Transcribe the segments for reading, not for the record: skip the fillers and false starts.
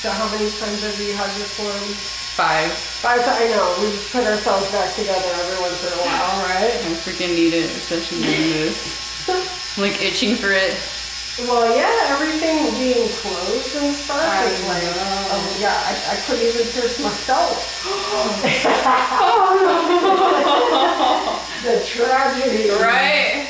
So how many times have you had your form? 5. 5 times. I know. We just put ourselves back together every once in a while, right? I freaking need it, especially doing this. I'm like itching for it. Well, yeah, everything being closed and stuff is like, yeah, I couldn't even pierce myself. The tragedy. Right?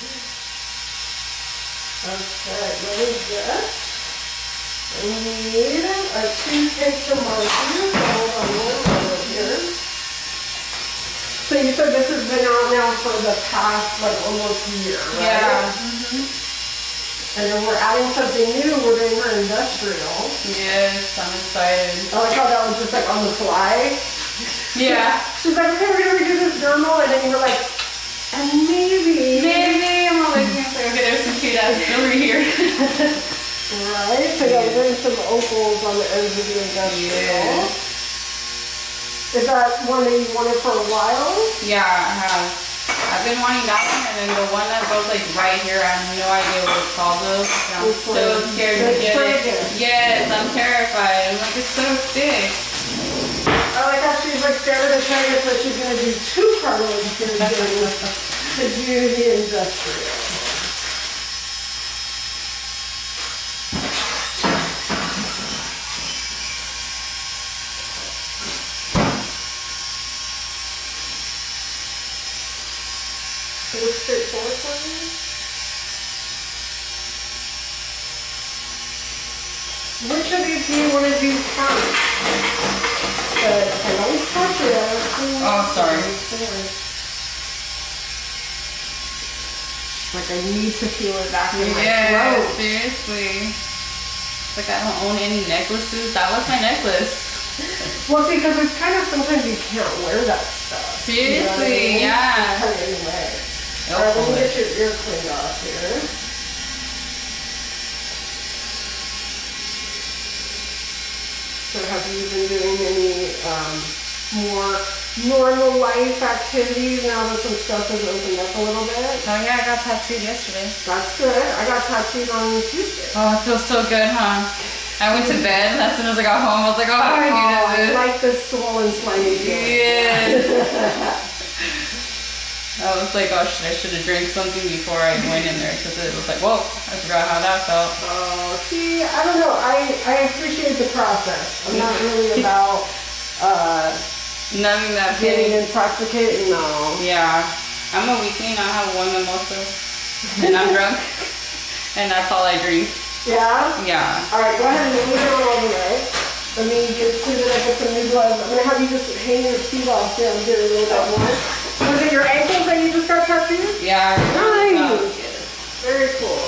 Okay, really good. I need a toothpaste to markers. Hold on a little here. So you said this has been out now for the past, like, almost a year, right? Yeah. And then we're adding something new. We're doing her industrial. Yes, I'm excited. I like how that was just like on the fly. Yeah. She's like, okay, we're gonna redo this dermal, and then you were like, and maybe. Maybe. I'm all like, okay, there's some cute ass jewelry here. Right? So yeah, we're doing some opals on the ends of the industrial. Yeah. Is that one that you wanted for a while? Yeah, I have. I've been wanting that one, and then the one that goes like right here, I have no idea what it's called though. I'm so scared to get it. Yes, I'm terrified. I'm like, it's so thick. I like how she's like scared of the trigger, so she's gonna do 2 cartilage piercings to do the industrial. It looks straightforward for you. Which of these do you want to do first? I always touch it. Oh, sorry. Like I need to feel it back in my Yeah, throat. seriously. It's like I don't own any necklaces. That was my necklace. Well, see, because it's kind of sometimes you can't wear that stuff. Seriously, you know what I mean? yeah. Cut it anyway. Alright, let me get your ear cleaned off here. So have you been doing any more normal life activities now that some stuff has opened up a little bit? Oh yeah, I got tattooed yesterday. That's good. I got tattooed on Tuesday. Oh, it feels so good, huh? I went to bed, and as soon as I got home, I was like, oh, I needed this. I like this swollen, slimy feeling. Yes. I was like, oh, I should have drank something before I went in there, because it was like, whoa, I forgot how that felt. Oh, see, I don't know. I appreciate the process. I'm not really about Nothing that getting intoxicated. No. Yeah. I'm a weekly and I have 1 mimosa, and I'm drunk, and that's all I drink. Yeah? Yeah. All right, go ahead and leave it on all the way. Let me see that I get some new gloves. I'm going to have you just hang your feet off down here a little bit more. Was it your ankles that you just got tattooed? Yeah. Nice. Very cool.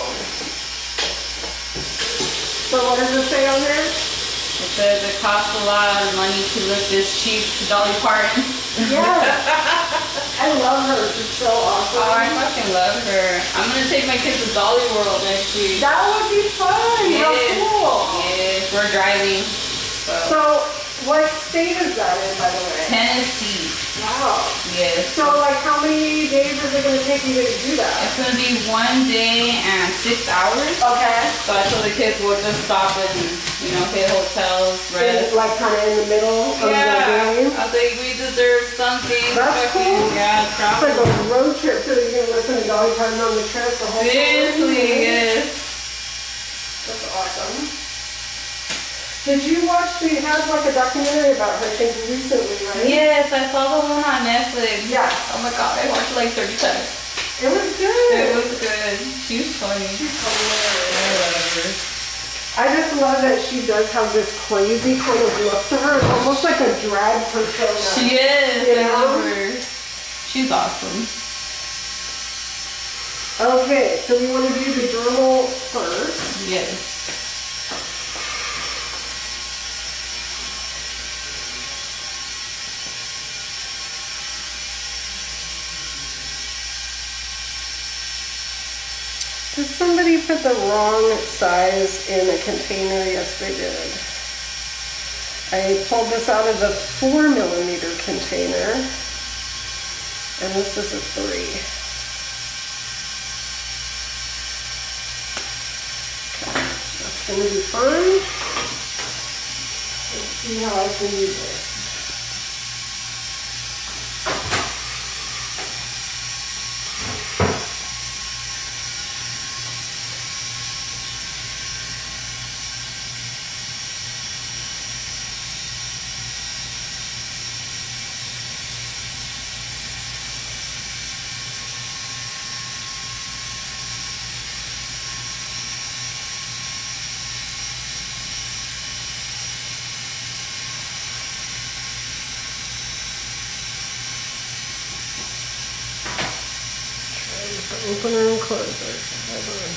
So what does it say on there? It says it costs a lot of money to look this cheap, Dolly Parton. Yes. I love her. She's so awesome. Oh, I fucking love her. I'm going to take my kids to Dolly World next week. That would be fun. Yes. How cool. Yes, we're driving. So, what state is that in, by the way? Tennessee. Wow. Yes. So, like, how many days is it going to take you to do that? It's going to be 1 day and 6 hours. Okay. So I told the kids we'll just stop and, you know, hit hotels, rest. Like, kind of in the middle of the Yeah. game? I think we deserve something. That's cool. Yeah, It's travel. like a road trip, so you're going to listen to Dolly Parton on the trip the whole time? Seriously, yes. That's awesome. Did you watch, they had like a documentary about her, I think, recently, right? Yes, I saw the one on Netflix. Yeah. Oh my god, I watched it like 30 times. It was good. It was good. She was funny. She's hilarious. I love her. I just love that she does have this crazy kind of look to her. It's almost like a drag persona. She is. You I know? love her. She's awesome. Okay, so we want to do the dermal first. Yes. Did somebody put the wrong size in a container? Yes, they did. I pulled this out of the 4mm container, and this is a 3. Okay, that's going to be fine. see how I can do this. Opener and closer. Hold on.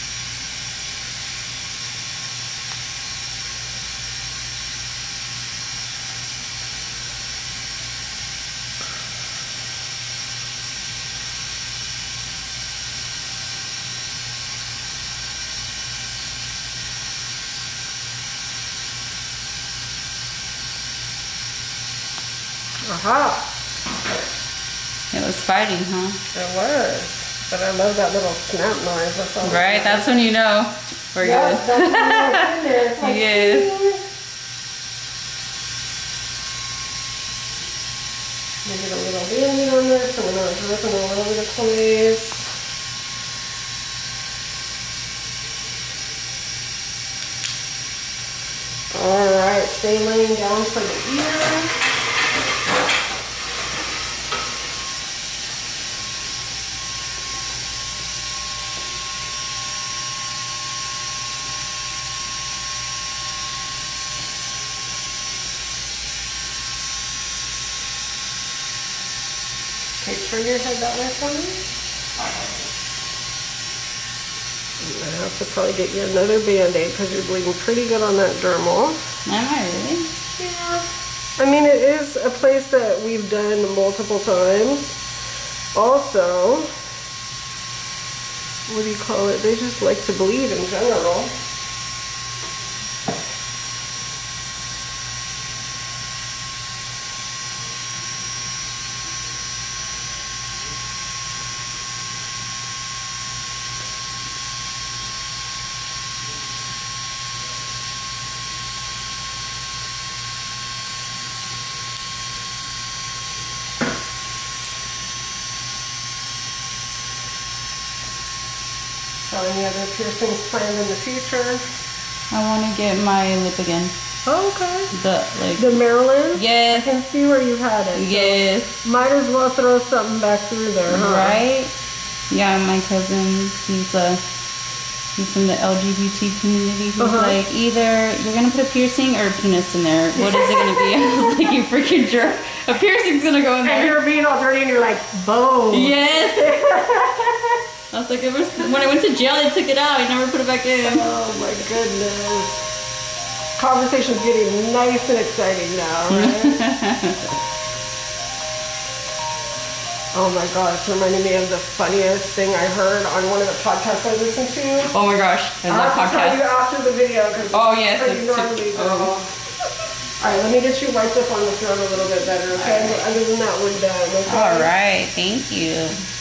Aha! It was fighting, huh? It was. But I love that little snap noise. That's all. Right, that's when you know we're good. That's when it's in there. It's like, yes. Make it a little band on this so we're not dripping all over the place. Alright, stay laying down for the ear. Okay, turn your head that way for me. I'm going to have to probably get you another Band-Aid because you're bleeding pretty good on that dermal. Am I really? Yeah. I mean, it is a place that we've done multiple times. Also, what do you call it? They just like to bleed in general. So any other piercings planned in the future? I want to get my lip again. Oh, okay. The Maryland? Yes. I can see where you had it. Yes. So might as well throw something back through there, huh? Right? Yeah, my cousin, he's from the LGBT community. He's like, either you're going to put a piercing or a penis in there. What is it going to be? I was like, you freaking jerk. A piercing's going to go in there. And you're being all dirty and you're like, boom. Yes. I was like, when I went to jail, they took it out. I never put it back in. Oh my goodness. Conversation's getting nice and exciting now, right? Oh my gosh, reminded me of the funniest thing I heard on one of the podcasts I listened to. Oh my gosh, I love podcasts. I'll tell you after the video. Oh yes, it's gnarly, girl. Alright, let me get you wiped up on the throat a little bit better, okay? Right. Other than that, we're done, okay? Alright, thank you.